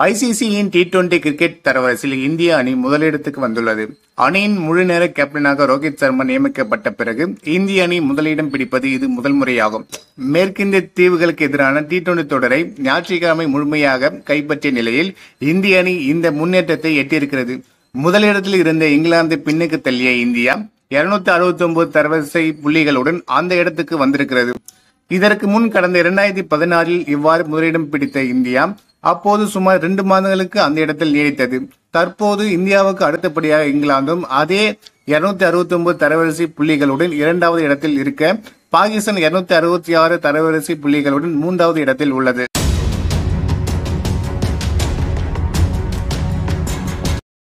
ஐசிசியின் T20 cricket தரவரிசையில் இந்திய அணி முதலிடத்துக்கு வந்துள்ளது. அணியின் முழுநேர கேப்டனாக ரோஹித் சர்மா நியமிக்கப்பட்ட பிறகு இந்திய அணி முதலிடம் பிடிப்பது இது முதல் முறையாகும். மேற்கிந்திய தீவுகளுக்கு எதிரான T20 தொடரை ஞாயிற்றுக்கிழமை முழுமையாக கைப்பற்றிய நிலையில் இந்திய அணி இந்த முன்னேற்றத்தை எட்டியிருக்கிறது. முதலிடத்தில் இருந்த இங்கிலாந்து பின்னுக்கு தள்ளிய இந்தியா 269 தரவரிசை புள்ளிகளுடன் அந்த இடத்துக்கு வந்திருக்கிறது. இதற்கு முன் கடந்த 2016 இவ்வாறு முதலிடம் பிடித்த இந்தியா அப்போது சுமார் 2 மாதங்களுக்கு அந்த இடத்தில் நீடித்தது. தற்போது இந்தியாவுக்கு அடுத்தபடியாக இங்கிலாந்தும் அதே 269 தரவரிசை புள்ளிகளுடன் 2வது இடத்தில் இருக்க, பாகிஸ்தான் 266 தரவரிசை புள்ளிகளுடன் 3வது இடத்தில் உள்ளது.